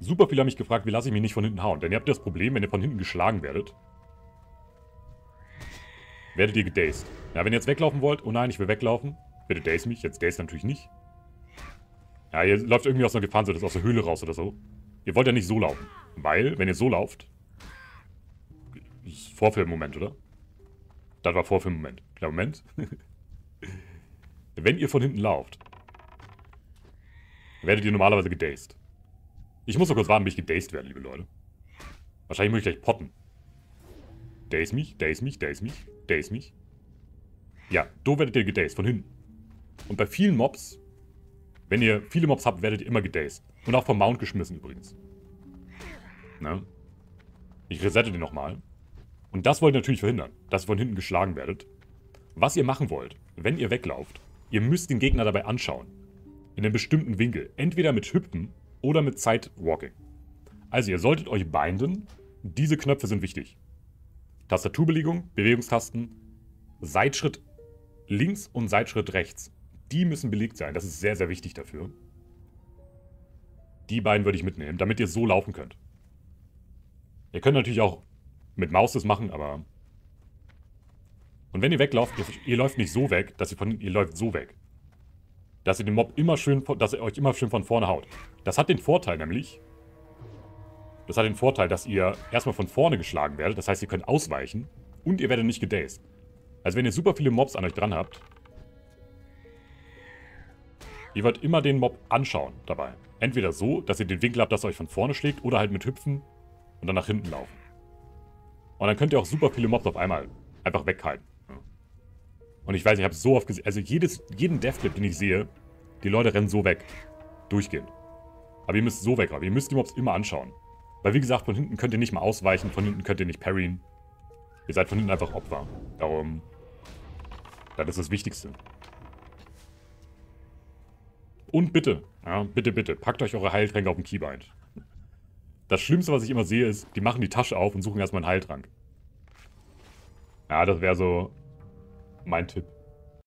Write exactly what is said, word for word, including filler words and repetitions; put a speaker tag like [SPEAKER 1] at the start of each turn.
[SPEAKER 1] Super viele haben mich gefragt, wie lasse ich mich nicht von hinten hauen. Denn ihr habt das Problem, wenn ihr von hinten geschlagen werdet, werdet ihr gedazed. Ja, wenn ihr jetzt weglaufen wollt, oh nein, ich will weglaufen, bitte daze mich. Jetzt daze natürlich nicht. Ja, ihr läuft irgendwie aus einer Gefahren, aus der Höhle raus oder so. Ihr wollt ja nicht so laufen. Weil, wenn ihr so lauft, das ist Vorführmoment, oder? Das war Vorführmoment. Klar, Moment. Wenn ihr von hinten lauft, werdet ihr normalerweise gedazed. Ich muss noch kurz warten, bis ich gedazed werde, liebe Leute. Wahrscheinlich muss ich gleich potten. Daze mich, daze mich, daze mich, daze mich. Ja, so werdet ihr gedazed, von hinten. Und bei vielen Mobs, wenn ihr viele Mobs habt, werdet ihr immer gedazed. Und auch vom Mount geschmissen übrigens. Ne? Ich resette den nochmal. Und das wollt ihr natürlich verhindern, dass ihr von hinten geschlagen werdet. Was ihr machen wollt, wenn ihr weglauft, ihr müsst den Gegner dabei anschauen. In einem bestimmten Winkel. Entweder mit Hüpfen oder mit Sidewalking. Also ihr solltet euch binden. Diese Knöpfe sind wichtig. Tastaturbelegung, Bewegungstasten, Seitschritt links und Seitschritt rechts. Die müssen belegt sein. Das ist sehr, sehr wichtig dafür. Die beiden würde ich mitnehmen, damit ihr so laufen könnt. Ihr könnt natürlich auch mit Maus das machen, aber... Und wenn ihr weglauft, ihr, ihr läuft nicht so weg, dass ihr von... Ihr läuft so weg. Dass ihr den Mob immer schön... Dass ihr euch immer schön von vorne haut. Das hat den Vorteil nämlich... Das hat den Vorteil, dass ihr erstmal von vorne geschlagen werdet. Das heißt, ihr könnt ausweichen. Und ihr werdet nicht gedazed. Also wenn ihr super viele Mobs an euch dran habt... Ihr wollt immer den Mob anschauen dabei. Entweder so, dass ihr den Winkel habt, dass er euch von vorne schlägt. Oder halt mit Hüpfen und dann nach hinten laufen. Und dann könnt ihr auch super viele Mobs auf einmal einfach weghalten. Und ich weiß, ich habe so oft gesehen, also jedes, jeden Deathclip, den ich sehe, die Leute rennen so weg. Durchgehend. Aber ihr müsst so weglaufen. Ihr müsst die Mobs immer anschauen. Weil wie gesagt, von hinten könnt ihr nicht mal ausweichen, von hinten könnt ihr nicht parryen. Ihr seid von hinten einfach Opfer. Darum, das ist das Wichtigste. Und bitte, ja, bitte, bitte, packt euch eure Heiltränke auf den Keybind. Das Schlimmste, was ich immer sehe, ist, die machen die Tasche auf und suchen erstmal einen Heiltrank. Ja, das wäre so mein Tipp.